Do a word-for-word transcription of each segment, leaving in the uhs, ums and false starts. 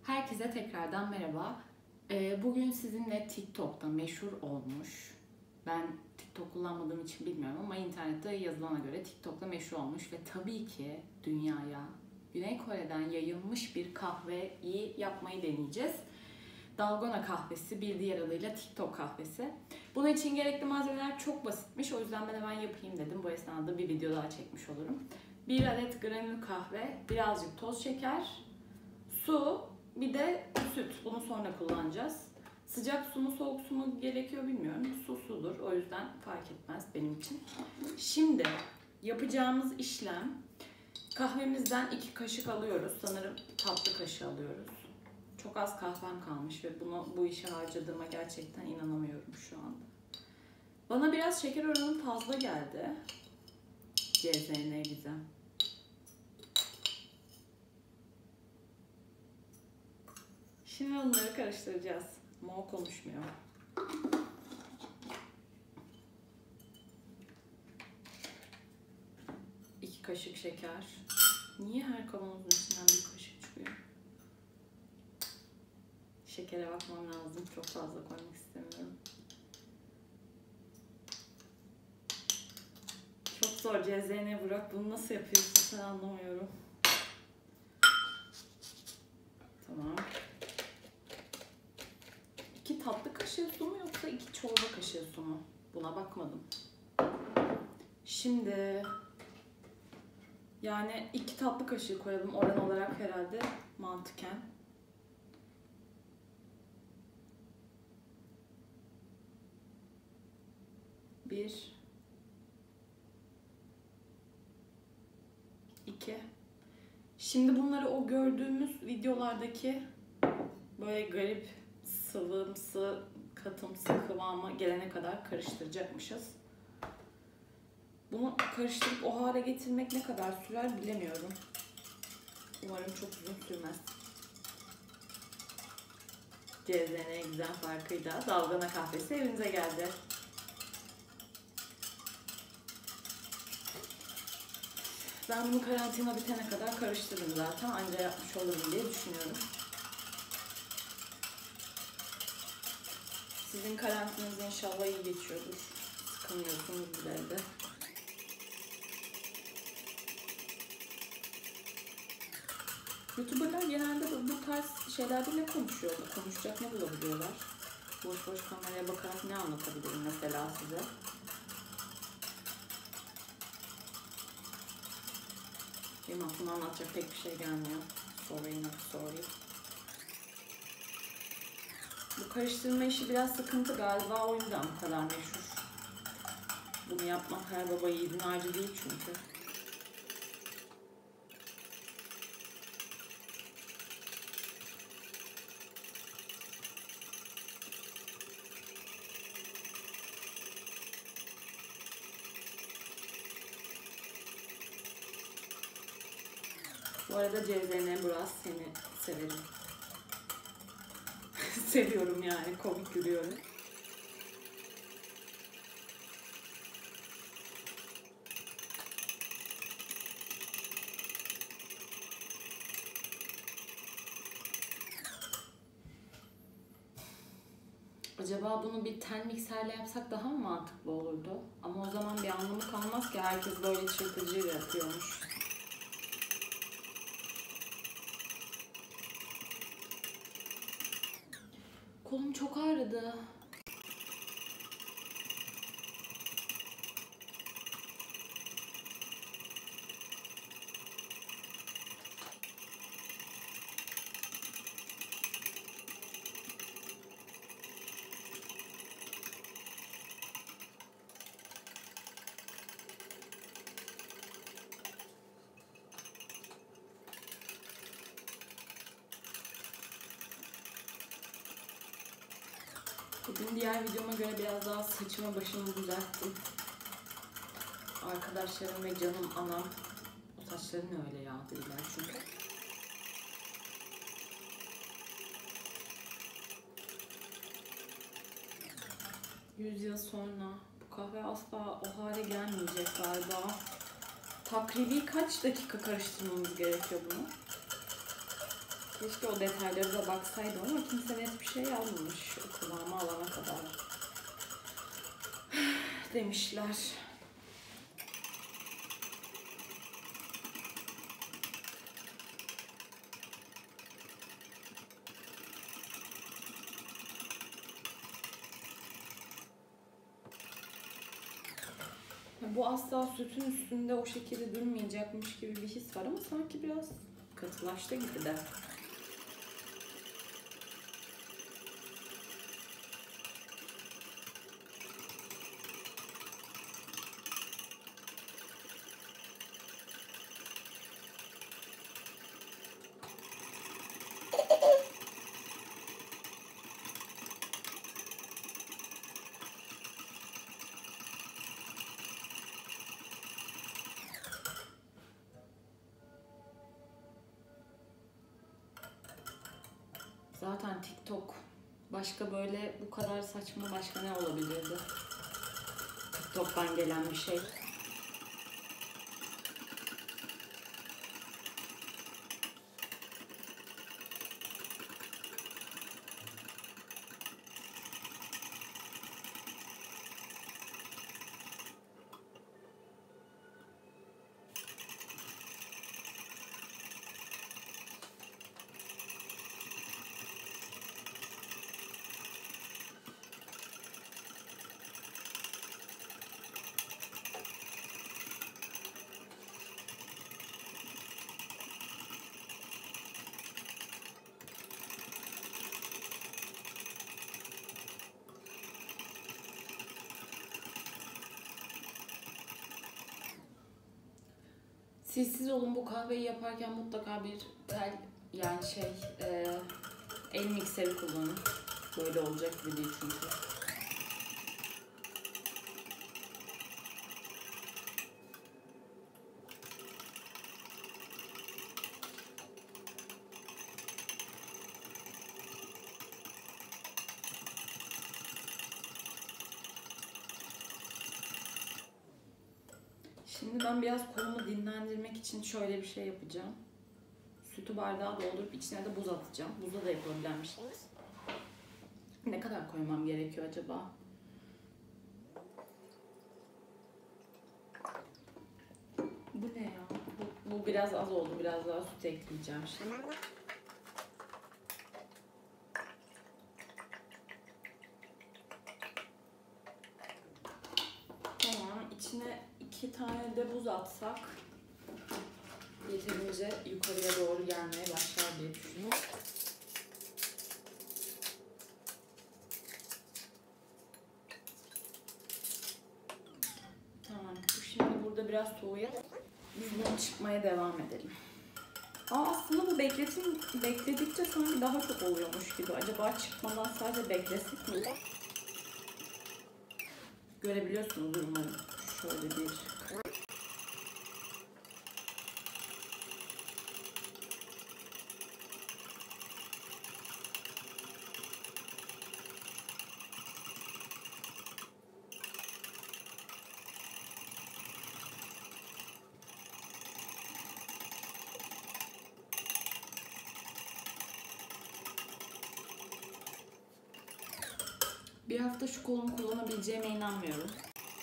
Herkese tekrardan merhaba. Ee, bugün sizinle TikTok'ta meşhur olmuş, ben TikTok kullanmadığım için bilmiyorum ama internette yazılana göre TikTok'ta meşhur olmuş ve tabii ki dünyaya Güney Kore'den yayılmış bir kahveyi yapmayı deneyeceğiz. Dalgona kahvesi, bir diğer adıyla TikTok kahvesi. Bunun için gerekli malzemeler çok basitmiş, o yüzden ben hemen yapayım dedim. Bu esnada bir video daha çekmiş olurum. Bir adet granül kahve, birazcık toz şeker, su, bir de süt. Bunu sonra kullanacağız. Sıcak su mu soğuk su mu gerekiyor bilmiyorum. Su sudur. O yüzden fark etmez benim için. Şimdi yapacağımız işlem, kahvemizden iki kaşık alıyoruz. Sanırım tatlı kaşığı alıyoruz. Çok az kahvem kalmış ve bunu bu işe harcadığıma gerçekten inanamıyorum şu anda. Bana biraz şeker oranı fazla geldi. C Z N Gizem. Şimdi onları karıştıracağız. Mo konuşmuyor. İki kaşık şeker. Niye her kavanozun içinden bir kaşık çıkıyor? Şekere bakmam lazım. Çok fazla koymak istemiyorum. Çok zor C Z N Burak. Bunu nasıl yapıyorsun sen, anlamıyorum. Tamam. İki tatlı kaşığı su mu yoksa iki çorba kaşığı su mu? Buna bakmadım. Şimdi yani iki tatlı kaşığı koyalım oran olarak herhalde mantıken. Bir, iki. Şimdi bunları o gördüğümüz videolardaki böyle garip sıvımsı, katımsı kıvama gelene kadar karıştıracakmışız. Bunu karıştırıp o hale getirmek ne kadar sürer bilemiyorum. Umarım çok uzun sürmez. C Z N Gizem farkıyla dalgana kahvesi evinize geldi. Ben bunu karantina bitene kadar karıştırdım zaten. Anca yapmış olurum diye düşünüyorum. Sizin karantinanız inşallah iyi geçiyordur. Sıkılmıyorsunuz bir evde. YouTuber'lar genelde bu tarz şeylerde ne konuşuyorlar? Konuşacak ne bulabiliyorlar? Boş boş kameraya bakarak ne anlatabilirim mesela size? Benim aklıma anlatacak pek bir şey gelmiyor. Sorry not sorry. Bu karıştırma işi biraz sıkıntı galiba, o yüzden bu kadar meşhur. Bunu yapmak her baba yiğidin harcı değil çünkü. Bu arada C Z N Burak, seni severim. Seviyorum yani, komik gülüyorum. Acaba bunu bir ten mikserle yapsak daha mı mantıklı olurdu? Ama o zaman bir anlamı kalmaz ki, herkes böyle çırpıcıyla yapıyormuş. Kolum çok ağrıdı. Bugün diğer videoma göre biraz daha saçımı başımı düzelttim. Arkadaşlarım ve canım anam, o saçları ne öyle ya dediler çünkü. Yüz yıl sonra bu kahve asla o hale gelmeyecek galiba. Takribi kaç dakika karıştırmamız gerekiyor bunu? Keşke o detaylara da baksaydım ama kimse net bir şey yazmamış. O kıvamı alana kadar demişler. Bu asla sütün üstünde o şekilde durmayacakmış gibi bir his var ama sanki biraz katılaştı gibi de. Zaten TikTok başka böyle bu kadar saçma başka ne olabilirdi? TikTok'tan gelen bir şey. Siz siz olun, bu kahveyi yaparken mutlaka bir tel, yani şey e, el mikseri kullanın. Böyle olacak gibi değil çünkü. Şimdi ben biraz kolumu dinlendirmek için şöyle bir şey yapacağım. Sütü bardağa doldurup içine de buz atacağım. Buzda da yapabilenmişsiniz. Ne kadar koymam gerekiyor acaba? Bu ne ya? Bu, bu biraz az oldu. Biraz daha süt ekleyeceğim şimdi. Tamam. İçine iki tane de buz atsak yeterince yukarıya doğru gelmeye başlar diye düşünüyorum. Tamam. Bu şimdi burada biraz soğuyor. Biz bunu çıkmaya devam edelim. Aa, aslında bu bekletin, bekledikçe sanki daha çok oluyormuş gibi. Acaba çıkmadan sadece beklesek mi? Görebiliyorsunuz umarım. Şöyle bir... Bir hafta şu kolumu kullanabileceğime inanmıyorum.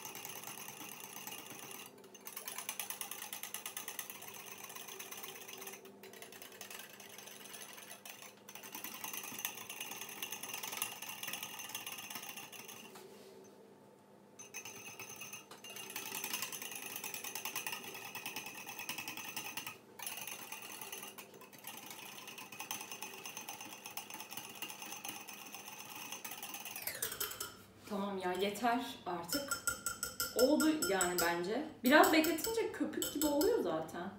Tamam ya, yeter artık. Oldu yani bence. Biraz bekletince köpük gibi oluyor zaten.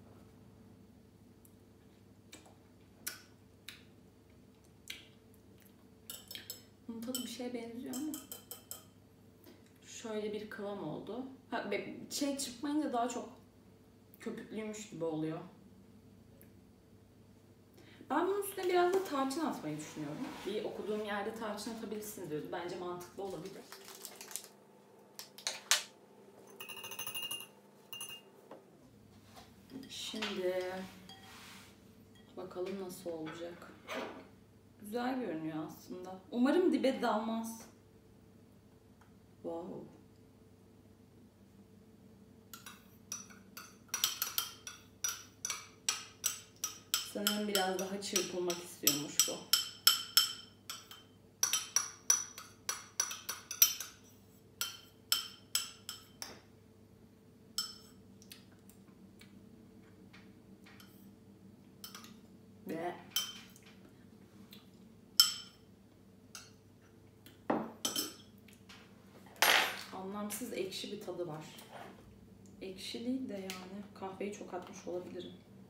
Bunun tadı bir şeye benziyor ama. Şöyle bir kıvam oldu. Ha, şey çırpmayınca daha çok köpüklüymüş gibi oluyor. Ben bunun üstüne biraz da tarçın atmayı düşünüyorum. Bir okuduğum yerde tarçın atabilirsiniz diyordu. Bence mantıklı olabilir. Şimdi Bakalım nasıl olacak. Güzel görünüyor aslında. Umarım dibe dalmaz. Wow. Sanırım biraz daha çırpılmak istiyormuş bu. Ve anlamsız ekşi bir tadı var. Ekşi değil de yani kahveyi çok atmış olabilirim.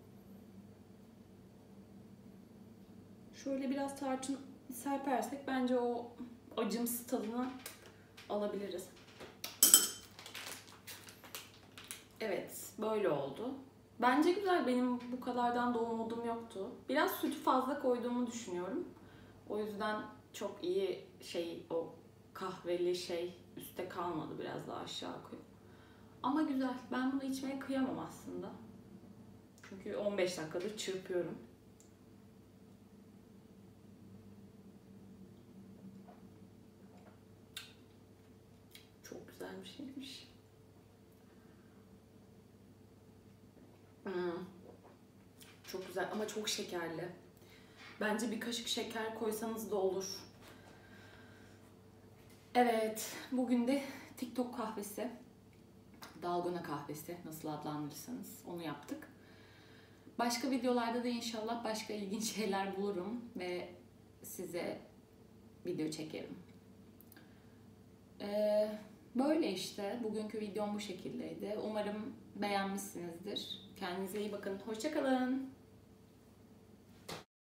Şöyle biraz tarçın serpersek bence o acımsı tadını alabiliriz. Evet, böyle oldu. Bence güzel. Benim bu kadardan da umudum yoktu. Biraz sütü fazla koyduğumu düşünüyorum. O yüzden çok iyi şey, o kahveli şey üstte kalmadı. Biraz daha aşağı koy. Ama güzel. Ben bunu içmeye kıyamam aslında. Çünkü on beş dakikadır çırpıyorum. Çok güzel bir şeymiş. Hmm. Çok güzel ama çok şekerli. Bence bir kaşık şeker koysanız da olur. Evet, bugün de TikTok kahvesi, dalgona kahvesi nasıl adlandırırsanız onu yaptık. Başka videolarda da inşallah başka ilginç şeyler bulurum ve size video çekerim. Ee, böyle işte, bugünkü videom bu şekildeydi. Umarım beğenmişsinizdir. Kendinize iyi bakın. Hoşça kalın.